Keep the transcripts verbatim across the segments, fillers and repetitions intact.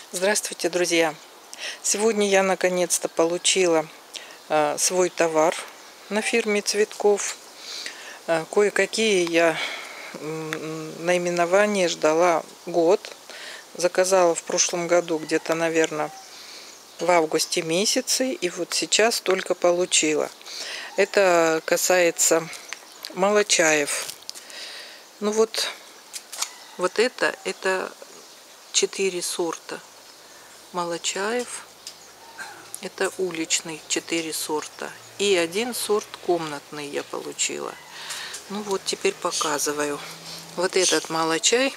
Здравствуйте, друзья! Сегодня я наконец-то получила э, свой товар на фирме Цветков. Э, кое-какие я м, наименования ждала год. Заказала в прошлом году где-то, наверное, в августе месяце. И вот сейчас только получила. Это касается молочаев. Ну вот, вот это, это четыре сорта молочаев. Это уличный, четыре сорта. И один сорт комнатный я получила. Ну вот, теперь показываю. Вот этот молочай.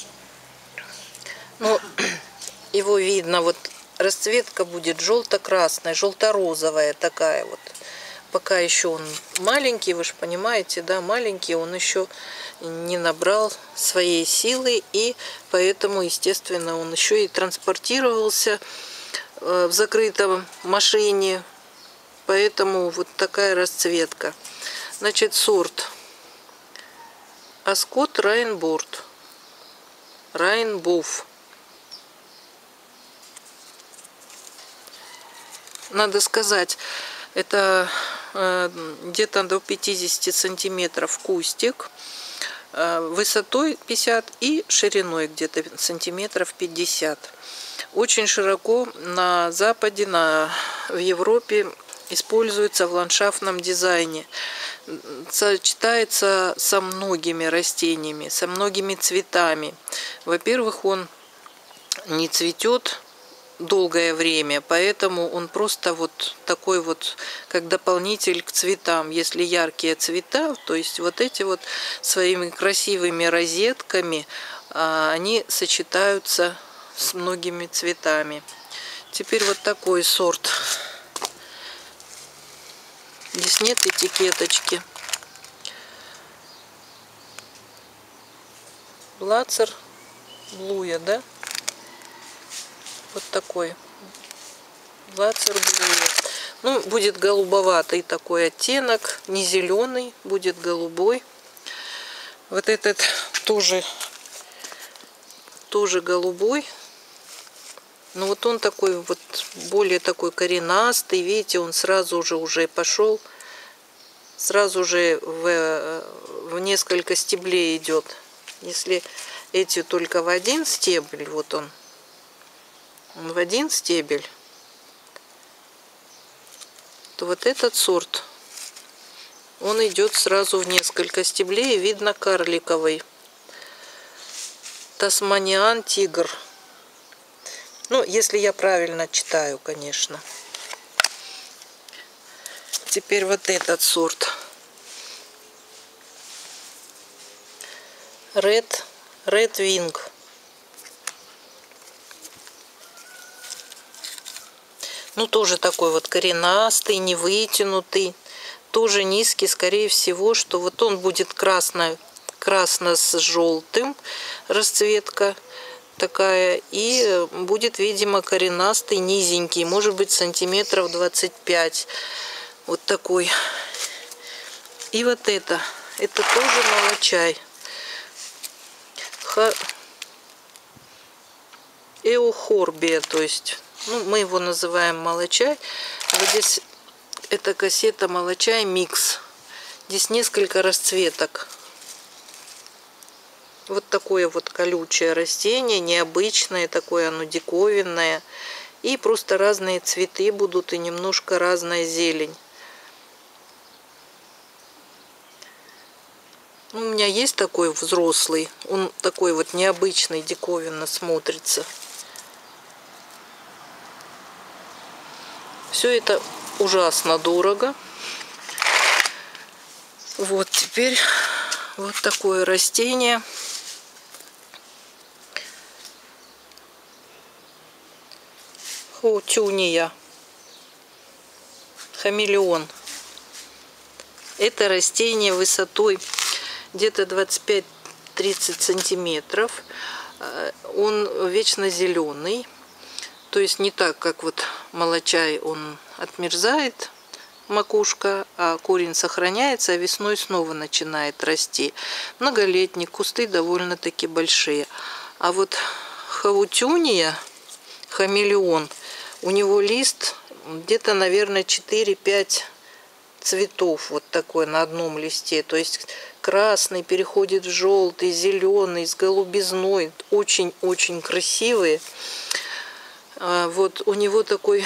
Ну, его видно, вот расцветка будет желто-красная, желто-розовая такая вот. Пока еще он маленький, вы же понимаете, да, маленький, он еще не набрал своей силы, и поэтому, естественно, он еще и транспортировался в закрытом машине, поэтому вот такая расцветка. Значит, сорт Аскот Райнборд, Райнбуф. Надо сказать, это э, где-то до пятидесяти сантиметров кустик, э, высотой пятьдесят и шириной где-то сантиметров пятьдесят. Очень широко на Западе, на, в Европе используется в ландшафтном дизайне. Сочетается со многими растениями, со многими цветами. Во-первых, он не цветет долгое время, поэтому он просто вот такой вот, как дополнитель к цветам. Если яркие цвета, то есть вот эти вот своими красивыми розетками, они сочетаются с многими цветами. Теперь вот такой сорт. Здесь нет этикеточки. Блацер Блуя, да? Вот такой. Блацер Блуя. Ну, будет голубоватый такой оттенок, не зеленый, будет голубой. Вот этот тоже, тоже голубой. Но вот он такой вот более такой коренастый. Видите, он сразу же уже пошел, сразу же в, в несколько стеблей идет. Если эти только в один стебель, вот он, в один стебель, то вот этот сорт, он идет сразу в несколько стеблей. Видно, карликовый. Тасманиан Тигр. Ну, если я правильно читаю, конечно. Теперь вот этот сорт. Red, Red Wing. Ну, тоже такой вот коренастый, не вытянутый. Тоже низкий, скорее всего, что вот он будет красно, красно с желтым расцветка такая, и будет, видимо, коренастый, низенький, может быть, сантиметров двадцать пять. Вот такой. И вот это, это тоже молочай. Ха... Эохорбия, то есть, ну, мы его называем молочай. Вот здесь эта кассета молочай микс. Здесь несколько расцветок. Вот такое вот колючее растение, необычное, такое оно диковинное. И просто разные цветы будут, и немножко разная зелень. У меня есть такой взрослый, он такой вот необычный, диковинно смотрится. Все это ужасно дорого. Вот теперь вот такое растение. Хаутюния. Хамелеон. Это растение высотой где-то двадцать пять — тридцать сантиметров. Он вечно зеленый. То есть не так, как вот молочай, он отмерзает, макушка, а корень сохраняется, а весной снова начинает расти. Многолетний, кусты довольно-таки большие. А вот хаутюния, хамелеон. У него лист где-то, наверное, четыре-пять цветов вот такой на одном листе. То есть красный переходит в желтый, зеленый, с голубизной. Очень-очень красивые. Вот у него такой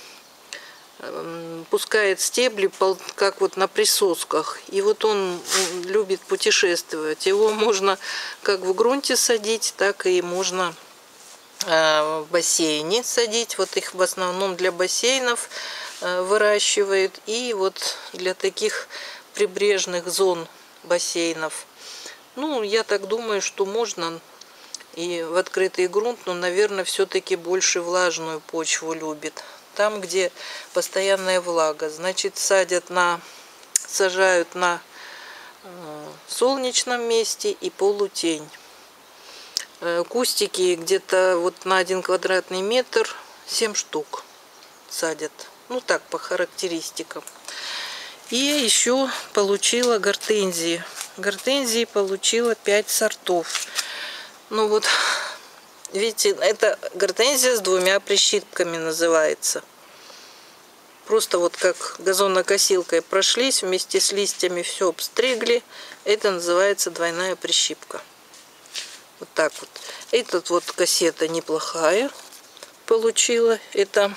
пускает стебли, как вот на присосках. И вот он любит путешествовать. Его можно как в грунте садить, так и можно в бассейне садить. Вот их в основном для бассейнов выращивают. И вот для таких прибрежных зон бассейнов. Ну, я так думаю, что можно и в открытый грунт, но, наверное, все-таки больше влажную почву любит. Там, где постоянная влага, значит, садят на, сажают на солнечном месте и полутень. Кустики где-то вот на один квадратный метр семь штук садят. Ну так, по характеристикам. И еще получила гортензии. Гортензии получила пять сортов. Ну вот, видите, это гортензия с двумя прищипками называется. Просто вот как газонокосилкой прошлись, вместе с листьями все обстригли. Это называется двойная прищипка. Вот так вот. Этот вот кассета неплохая получила. Это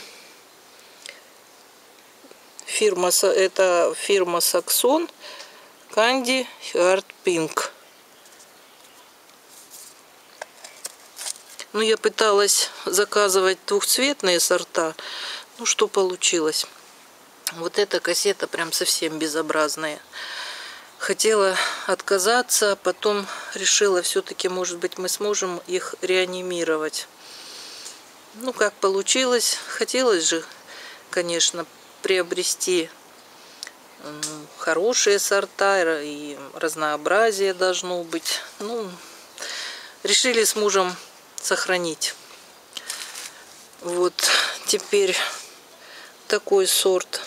фирма, это фирма Саксон Candy Heart Pink. Ну, я пыталась заказывать двухцветные сорта. Ну, что получилось? Вот эта кассета прям совсем безобразная. Хотела отказаться, потом решила, все-таки, может быть, мы сможем их реанимировать. Ну, как получилось. Хотелось же, конечно, приобрести хорошие сорта, и разнообразие должно быть. Ну, решили с мужем сохранить. Вот теперь такой сорт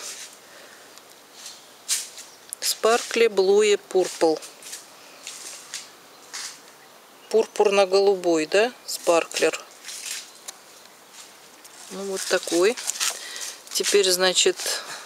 Sparkle Blue Purple. Пурпурно-голубой, да, спарклер. Ну вот такой. Теперь, значит,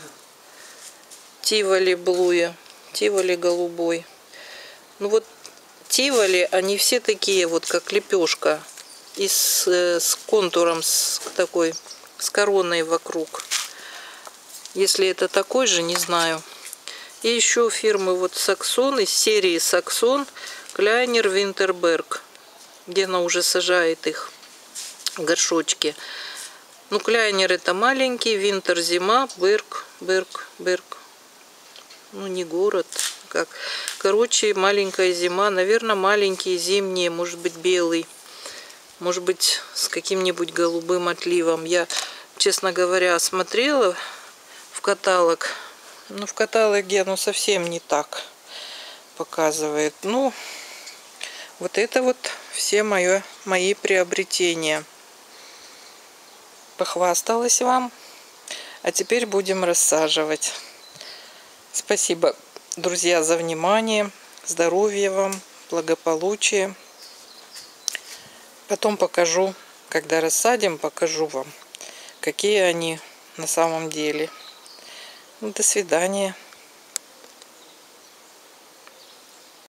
Тиволи Blue, Тиволи голубой. Ну вот Тиволи, они все такие вот, как лепешка. И с, с контуром, с такой, с короной вокруг. Если это такой же, не знаю. И еще фирмы вот Саксон, из серии Саксон, Кляйнер Винтерберг, где она уже сажает их в горшочки. Ну, Кляйнер это маленький, Винтер зима, Берг, Берг, Берг. Ну, не город, как. Короче, маленькая зима, наверное, маленькие зимние, может быть, белый. Может быть, с каким-нибудь голубым отливом. Я, честно говоря, смотрела в каталог. Ну, в каталоге оно совсем не так показывает. Ну, вот это вот все мои, мои приобретения. Похвасталась вам. А теперь будем рассаживать. Спасибо, друзья, за внимание. Здоровья вам, благополучия. Потом покажу, когда рассадим, покажу вам, какие они на самом деле. До свидания.